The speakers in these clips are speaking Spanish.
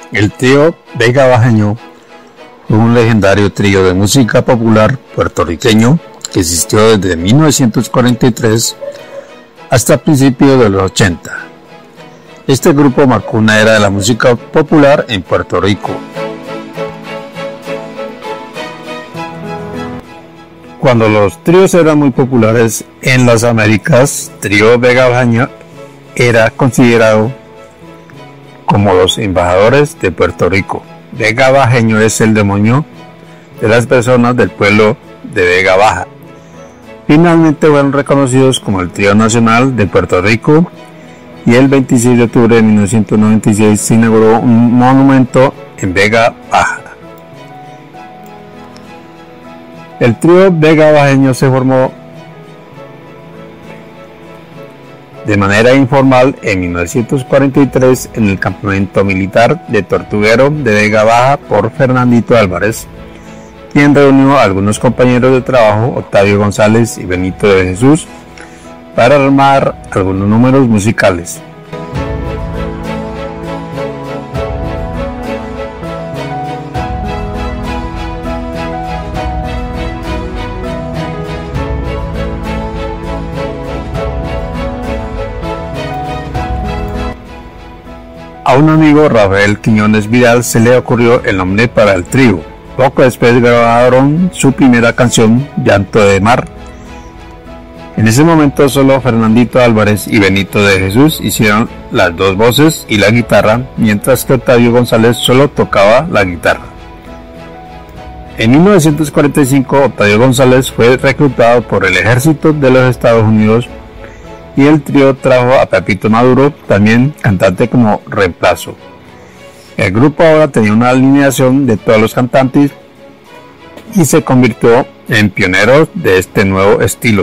El trío Vega Bajeño fue un legendario trío de música popular puertorriqueño que existió desde 1943 hasta principios de los 80. Este grupo marcó una era de la música popular en Puerto Rico. Cuando los tríos eran muy populares en las Américas, trío Vega Bajeño era considerado como los embajadores de Puerto Rico. Vega Bajeño es el demonio de las personas del pueblo de Vega Baja. Finalmente fueron reconocidos como el trío nacional de Puerto Rico y el 26 de octubre de 1996 se inauguró un monumento en Vega Baja. El trío Vega Bajeño se formó de manera informal en 1943 en el campamento militar de Tortuguero de Vega Baja por Fernandito Álvarez, quien reunió a algunos compañeros de trabajo, Octavio González y Benito de Jesús, para armar algunos números musicales. A un amigo, Rafael Quiñones Vidal, se le ocurrió el nombre para el trío. Poco después grabaron su primera canción, Llanto de Mar. En ese momento solo Fernandito Álvarez y Benito de Jesús hicieron las dos voces y la guitarra, mientras que Octavio González solo tocaba la guitarra. En 1945, Octavio González fue reclutado por el ejército de los Estados Unidos y el trío trajo a Pepito Maduro, también cantante, como reemplazo. El grupo ahora tenía una alineación de todos los cantantes y se convirtió en pioneros de este nuevo estilo.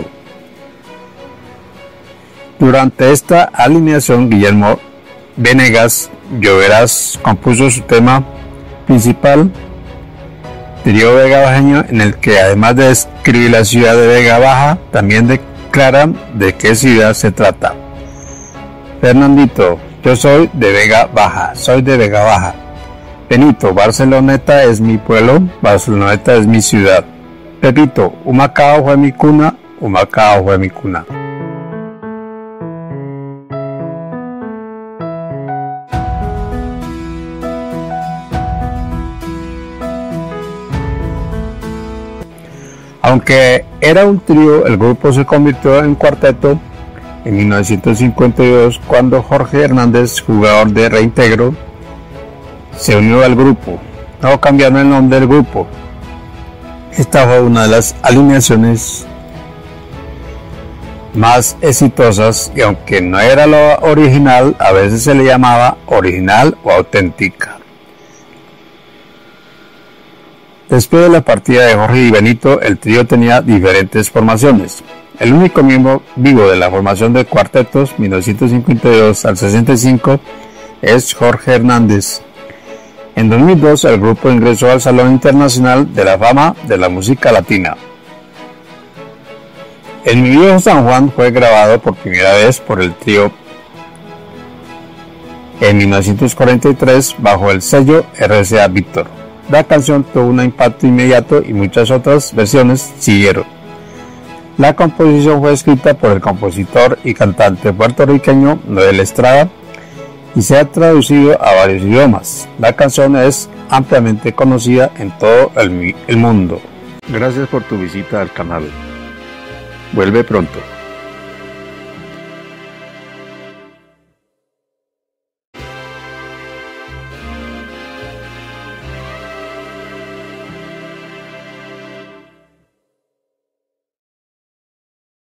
Durante esta alineación, Guillermo Venegas Lloveras compuso su tema principal, Trío Vega Bajeño, en el que además de describir la ciudad de Vega Baja, también declara de qué ciudad se trata. Fernandito: yo soy de Vega Baja, soy de Vega Baja. Benito: Barceloneta es mi pueblo, Barceloneta es mi ciudad. Pepito: Humacao fue mi cuna, Humacao fue mi cuna. Aunque era un trío, el grupo se convirtió en cuarteto en 1952 cuando Jorge Hernández, jugador de Reintegro, se unió al grupo, no cambiando el nombre del grupo. Esta fue una de las alineaciones más exitosas y aunque no era lo original, a veces se le llamaba original o auténtica. Después de la partida de Jorge y Benito, el trío tenía diferentes formaciones. El único miembro vivo de la formación de cuartetos 1952 al 65 es Jorge Hernández. En 2002 el grupo ingresó al Salón Internacional de la Fama de la Música Latina. En Mi Viejo San Juan fue grabado por primera vez por el trío en 1943 bajo el sello RCA Víctor. La canción tuvo un impacto inmediato y muchas otras versiones siguieron. La composición fue escrita por el compositor y cantante puertorriqueño Noel Estrada y se ha traducido a varios idiomas. La canción es ampliamente conocida en todo el mundo. Gracias por tu visita al canal. Vuelve pronto.